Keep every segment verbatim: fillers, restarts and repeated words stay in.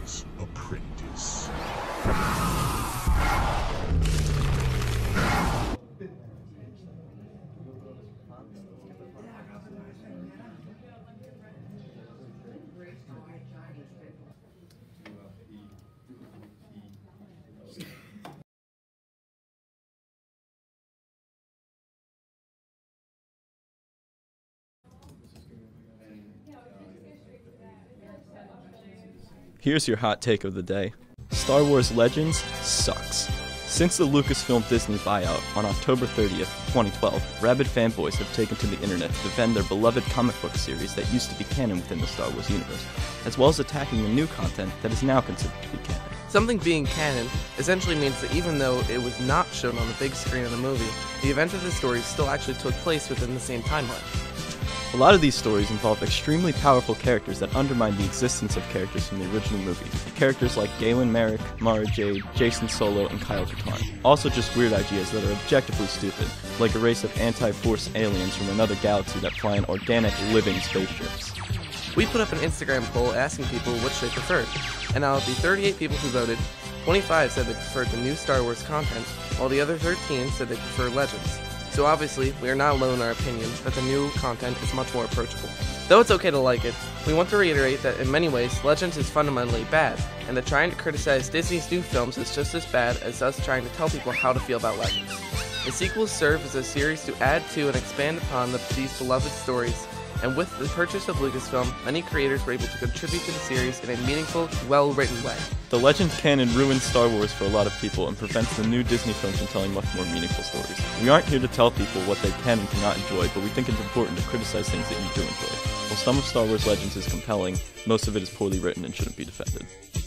Legend's apprentice. Here's your hot take of the day. Star Wars Legends sucks. Since the Lucasfilm Disney buyout on October thirtieth, twenty twelve, rabid fanboys have taken to the internet to defend their beloved comic book series that used to be canon within the Star Wars universe, as well as attacking the new content that is now considered to be canon. Something being canon essentially means that even though it was not shown on the big screen of the movie, the events of the story still actually took place within the same timeline. A lot of these stories involve extremely powerful characters that undermine the existence of characters from the original movie. Characters like Galen Merrick, Mara Jade, Jason Solo, and Kyle Katarn. Also just weird ideas that are objectively stupid, like a race of anti-Force aliens from another galaxy that fly in organic, living spaceships. We put up an Instagram poll asking people which they preferred, and out of the thirty-eight people who voted, twenty-five said they preferred the new Star Wars content, while the other thirteen said they prefer Legends. So obviously, we are not alone in our opinion that the new content is much more approachable. Though it's okay to like it, we want to reiterate that in many ways, Legends is fundamentally bad, and that trying to criticize Disney's new films is just as bad as us trying to tell people how to feel about Legends. The sequels serve as a series to add to and expand upon the, these beloved stories, and with the purchase of Lucasfilm, many creators were able to contribute to the series in a meaningful, well-written way. The Legends canon ruins Star Wars for a lot of people and prevents the new Disney films from telling much more meaningful stories. We aren't here to tell people what they can and cannot enjoy, but we think it's important to criticize things that you do enjoy. While some of Star Wars Legends is compelling, most of it is poorly written and shouldn't be defended.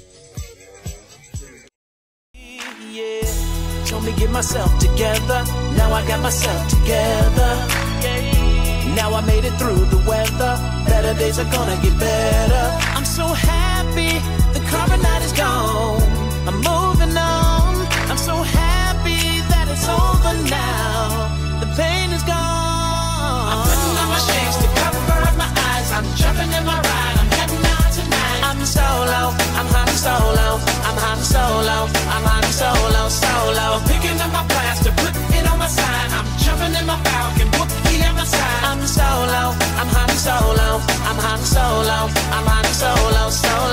Yeah, told me get myself together, now I got myself together. Now I made it through the weather, better days are gonna get better. I'm so happy, the carbonite is gone, I'm moving on. I'm so happy that it's over now, the pain is gone. I'm putting on my shades to cover up my eyes, I'm jumping in my ride, I'm heading out tonight. I'm solo, I'm Han Solo, I'm Han Solo, I'm Han Solo, solo. I'm picking up my blast to put it on my side, I'm jumping in my Falcon, Wookiee at my side. I'm solo, I'm Han Solo, I'm Han Solo, I'm Han Solo, solo.